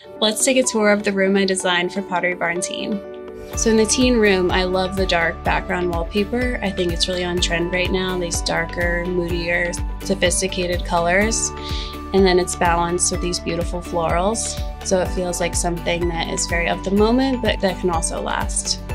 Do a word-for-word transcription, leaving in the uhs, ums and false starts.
Let's take a tour of the room I designed for Pottery Barn Teen. So in the teen room, I love the dark background wallpaper. I think it's really on trend right now, these darker, moodier, sophisticated colors. And then it's balanced with these beautiful florals. So it feels like something that is very of the moment, but that can also last.